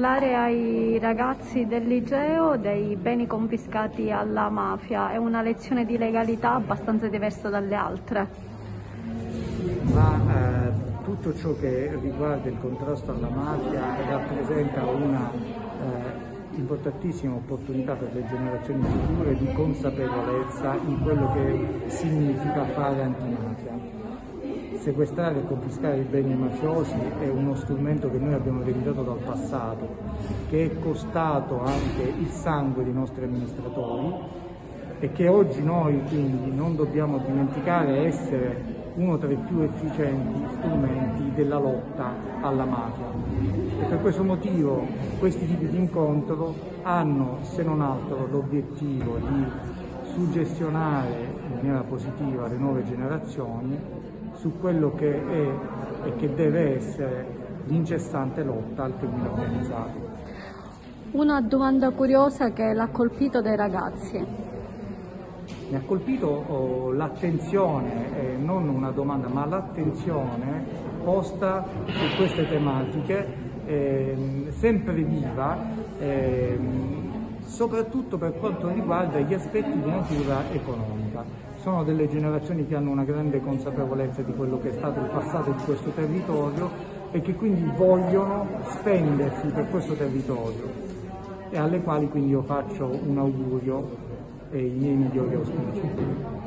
parlare ai ragazzi del liceo dei beni confiscati alla mafia. È una lezione di legalità abbastanza diversa dalle altre. Tutto ciò che riguarda il contrasto alla mafia rappresenta una importantissima opportunità per le generazioni future di consapevolezza in quello che significa fare antimafia. Sequestrare e confiscare i beni mafiosi è uno strumento che noi abbiamo ereditato dal passato, che è costato anche il sangue dei nostri amministratori e che oggi noi quindi non dobbiamo dimenticare essere uno tra i più efficienti strumenti della lotta alla mafia. E per questo motivo questi tipi di incontro hanno, se non altro, l'obiettivo di suggestionare in maniera positiva le nuove generazioni su quello che è e che deve essere l'incessante lotta al crimine organizzato. Una domanda curiosa che l'ha colpito dai ragazzi. Mi ha colpito l'attenzione, non una domanda, ma l'attenzione posta su queste tematiche, sempre viva, soprattutto per quanto riguarda gli aspetti di natura economica. Sono delle generazioni che hanno una grande consapevolezza di quello che è stato il passato di questo territorio e che quindi vogliono spendersi per questo territorio e alle quali quindi io faccio un augurio e i miei migliori auspici.